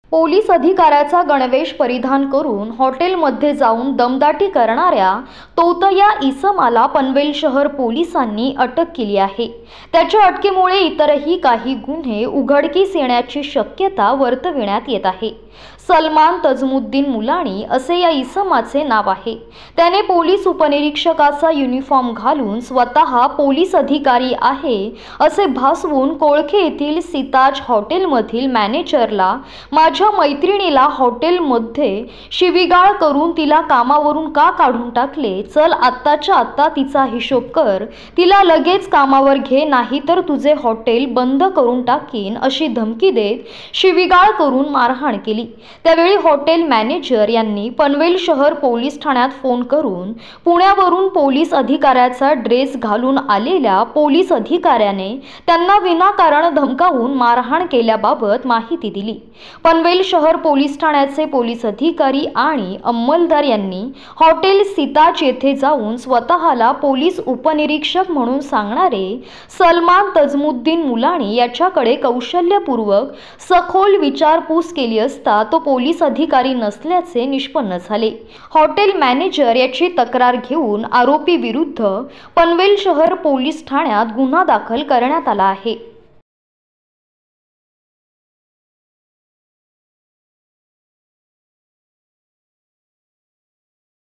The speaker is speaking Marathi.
पोलीस अधिकाऱ्याचा गणवेश परिधान करून हॉटेलमध्ये जाऊन दमदाटी करणाऱ्या तोतया इसमाला पनवेल शहर पोलिसांनी अटक केली आहे। त्याच्या अटकेमुळे इतरही काही गुन्हे उघडकीस येण्याची शक्यता वर्तविण्यात येत आहे। सलमान तजमुद्दीन मुलानी असे या इसमाचे नाव आहे। त्याने पोलीस उपनिरीक्षकाचा युनिफॉर्म घालून स्वतः पोलीस अधिकारी आहे असे भासवून कोळखे येथील सीताज हॉटेलमधील मॅनेजरला माझ्या मैत्रिणीला हॉटेलमध्ये शिवीगाळ करून तिला कामावरून का काढून टाकले, चल आत्ताच्या आत्ता तिचा हिशोब कर, तिला लगेच कामावर घे, नाही तर तुझे हॉटेल बंद करून टाकीन अशी धमकी देत शिवीगाळ करून मारहाण केली। त्यावेळी हॉटेल मॅनेजर यांनी पनवेल शहर पोलीस ठाण्यात फोन करून पुण्यावरून पोलीस अधिकाऱ्याचा ड्रेस घालून आलेल्या पोलीस अधिकाऱ्याने त्यांना विनाकारण धमकावून मारहाण केल्याबाबत माहिती दिली। पनवेल शहर पोलीस ठाण्याचे पोलीस अधिकारी आणि अंमलदार यांनी हॉटेल सीताज येथे जाऊन स्वतःला पोलीस उपनिरीक्षक म्हणून सांगणारे सलमान तजमुद्दीन मुलानी याच्याकडे कौशल्यपूर्वक सखोल विचारपूस केली असता तो पोलीस अधिकारी नसल्याचे निष्पन्न झाले। हॉटेल मॅनेजर याची तक्रार घेऊन आरोपी विरुद्ध पनवेल शहर पोलीस ठाण्यात गुन्हा दाखल करण्यात आला आहे।